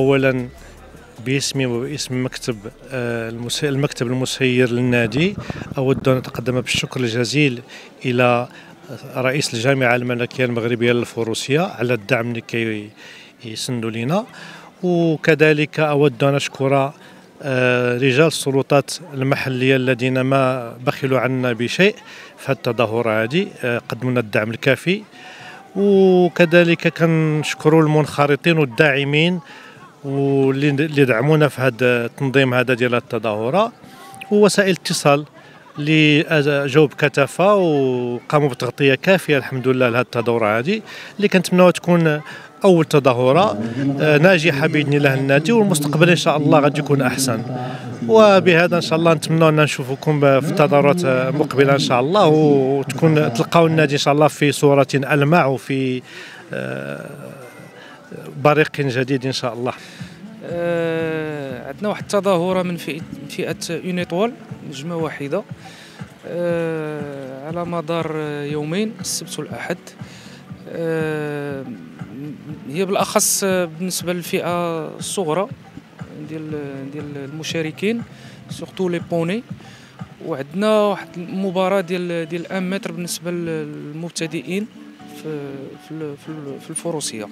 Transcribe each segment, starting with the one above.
اولا باسمي وباسم المكتب المسير للنادي، أود أن أتقدم بالشكر الجزيل إلى رئيس الجامعة الملكية المغربية للفروسية على الدعم لكي يسندوا لنا، وكذلك أود أن أشكر رجال السلطات المحلية الذين ما بخلوا عنا بشيء في التظاهرة هذه، قدموا لنا الدعم الكافي. وكذلك كنشكروا المنخرطين والداعمين واللي دعمونا في هذا التنظيم هذا ديال التظاهره، ووسائل الاتصال اللي جاوا بكثافه وقاموا بتغطيه كافيه الحمد لله لهذه التظاهره هذه، اللي كنتمناوها تكون اول تظاهره ناجحه باذن الله النادي، والمستقبل ان شاء الله غادي يكون احسن. وبهذا ان شاء الله نتمنى ان نشوفكم في التظاهرات مقبله ان شاء الله، وتكون تلقاو النادي ان شاء الله في صوره ألمع وفي بريق جديد ان شاء الله. عندنا واحد التظاهره من فئه اون ايطوال نجمه واحده على مدار يومين، السبت والاحد. هي بالاخص بالنسبه للفئه الصغرى ديال المشاركين، سورتو لي بوني. وعندنا واحد المباراه ديال 1 متر بالنسبه للمبتدئين في الفروسيه.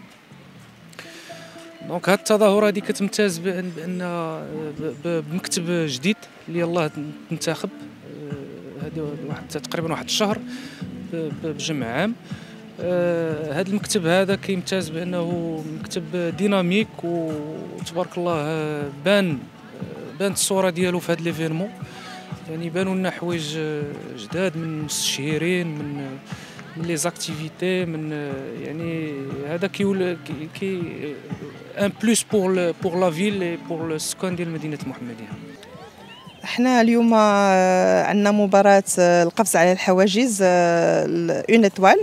دونك هاد التظاهره هذه كتمتاز بان بمكتب جديد اللي يلاه تنتخب هذا تقريبا واحد الشهر بجمع عام. هذا المكتب هذا كيمتاز بانه مكتب ديناميك، وتبارك الله بانت الصوره ديالو في هذا ليفينمون. يعني بانوا لنا حوايج جداد من المستشيرين، من لي زاكتيفيتي، من يعني هذا كي ان بلوس بور لا فيل اي بور السكان ديال مدينه المحمديه. احنا اليوم عندنا مباراة القفز على الحواجز اون ايطوال.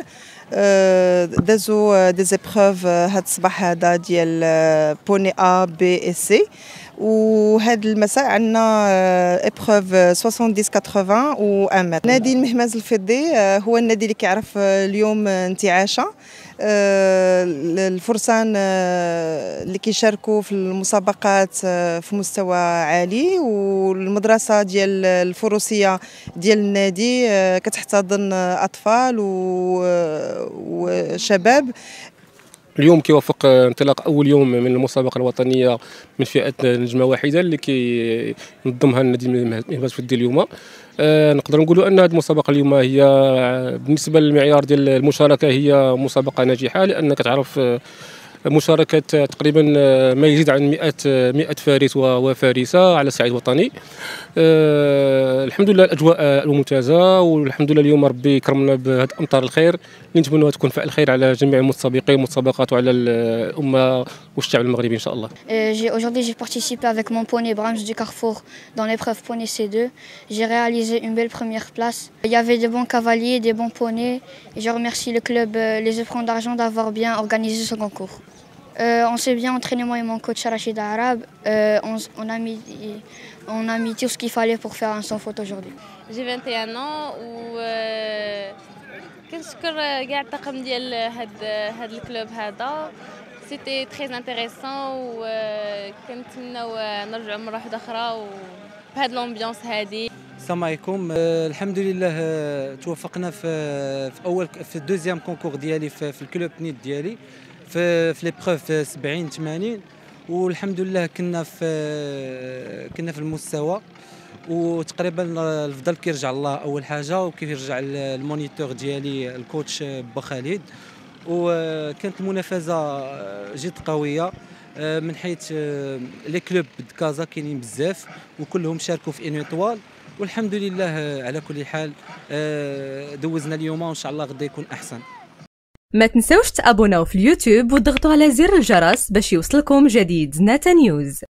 دازو دي زيبروف هاد الصباح هذا ديال بوني ا بي اي سي، وهذا المساء عندنا ايبروف 70 80 و 1 متر. نادي المهماز الفضي هو النادي اللي كيعرف اليوم انتعاشه. الفرسان اللي كيشاركوا في المسابقات في مستوى عالي، والمدرسه ديال الفروسيه ديال النادي كتحتضن اطفال وشباب. اليوم كيوافق انطلاق اول يوم من المسابقه الوطنيه من فئه نجمه واحده اللي كينظمها النادي المهماز الفضي اليوم. نقدر نقولوا ان هذه المسابقه اليوم هي بالنسبه للمعيار ديال المشاركه هي مسابقه ناجحه، لان كتعرف مشاركة تقريبا ما يزيد عن 100 فارس وفارسة على الصعيد الوطني. الحمد لله الأجواء ممتازة، والحمد لله اليوم ربي كرمنا بهذه أمطار الخير اللي نتمنوا تكون فعل خير على جميع المتسابقين والمتسابقات وعلى الأمة والشعب المغربي إن شاء الله. Aujourd'hui, j'ai participé avec mon poney Brahms du Carrefour dans l'épreuve poney C2. J'ai réalisé une belle première place. Il y avait des bons cavaliers, des bons poneys, et je remercie le club Les Éperons d'Argent d'avoir bien organisé ce concours. On s'est bien entraîné, moi et mon coach Rachid Arabe. On a mis tout ce qu'il fallait pour faire un sans faute aujourd'hui. J'ai 21 ans كنشكر كاع الطاقم ديال هاد الكلوب هذا. سيتي تري انتريسون، وكنتمناو نرجعوا مره واحده اخرى بهاد لومبيونس هادي. السلام عليكم. الحمد لله توفقنا في الدوزيام كونكور ديالي في الكلوب نيت ديالي في ليبروف 70 80، والحمد لله كنا في المستوى، وتقريبا الفضل كيرجع الله اول حاجه، وكيرجع المونيتور ديالي الكوتش با خالد. وكانت المنافسه جد قويه من حيث لي كلوب كازا كاينين بزاف وكلهم شاركوا في انيطوال، والحمد لله على كل حال دوزنا اليوم، وان شاء الله غدا يكون احسن. ما تنسوش تابوناو في اليوتيوب وتضغطوا على زر الجرس باش يوصلكم جديد زناتة نيوز.